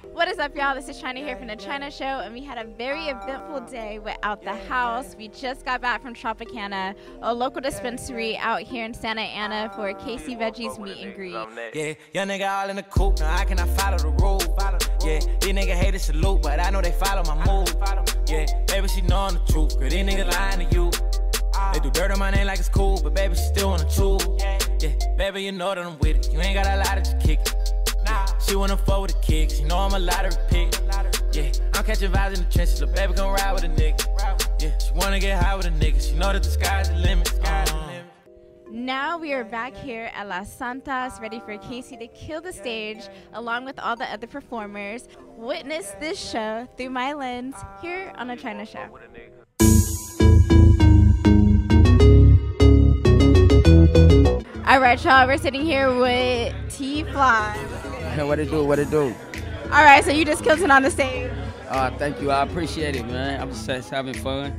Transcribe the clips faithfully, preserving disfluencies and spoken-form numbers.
What is up, y'all? This is China here from the China Show, and we had a very eventful day with Out the House. We just got back from Tropicana, a local dispensary out here in Santa Ana for a Casey Veggies meet and greet. Yeah, young nigga all in the coop, now I cannot follow the rule. Yeah, these niggas hate to salute, but I know they follow my move. Yeah, baby, she knowin' the truth, cause these niggas lying to you. They do dirt on my name like it's cool, but baby, she still wanna choose. Yeah, baby, you know that I'm with it. You ain't got a lot of just kick it. Yeah, she wanna fuck with the kicks, you know I'm a lottery pick. Yeah, I'm catching vibes in the trenches, little baby come ride with a nigga. Yeah, she wanna get high with a nigga, she know that the sky's the limit. Uh. Now we are back here at Las Santas, ready for Casey to kill the stage, along with all the other performers. Witness this show through my lens here on the China Show. All right, y'all, we're sitting here with T-Fly. What it do, what it do? All right, so you just killed it on the stage. Uh, thank you, I appreciate it, man. I'm just having fun.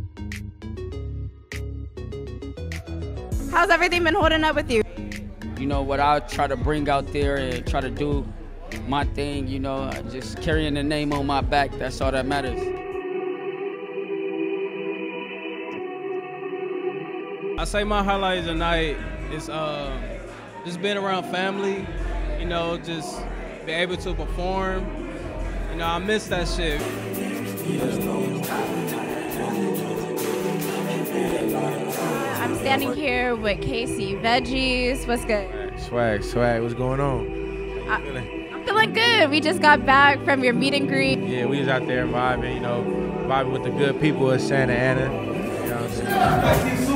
How's everything been holding up with you? You know, what I try to bring out there and try to do my thing, you know, just carrying the name on my back, that's all that matters. I say my highlight of the night is uh, just being around family, you know, just be able to perform. You know, I miss that shit. I'm standing here with Casey Veggies. What's good? Swag, swag, what's going on? I, I'm feeling good. We just got back from your meet and greet. Yeah, we was out there vibing, you know, vibing with the good people of Santa Ana. You know what I'm saying?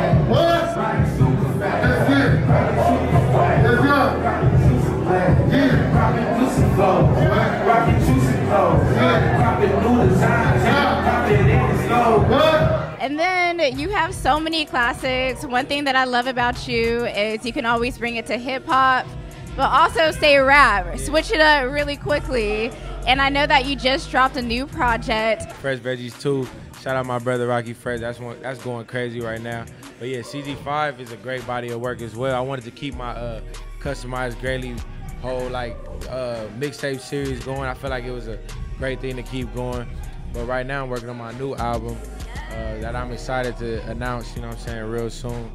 And then you have so many classics. One thing that I love about you is you can always bring it to hip hop, but also say rap. Switch it up really quickly. And I know that you just dropped a new project. Fresh Veggies two. Shout out my brother Rocky Fresh. That's one. That's going crazy right now. But yeah, C G five is a great body of work as well. I wanted to keep my uh, customized Greatly whole like uh, mixtape series going. I feel like it was a great thing to keep going. But right now I'm working on my new album uh, that I'm excited to announce. You know what I'm saying, real soon.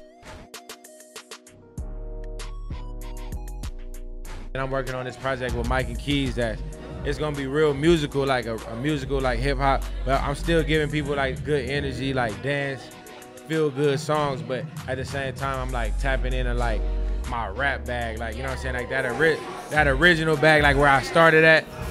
And I'm working on this project with Mike and Keys that it's gonna be real musical, like a, a musical like hip hop, but I'm still giving people like good energy, like dance, feel good songs, but at the same time I'm like tapping into like my rap bag, like, you know what I'm saying, like that, ori that original bag, like where I started at.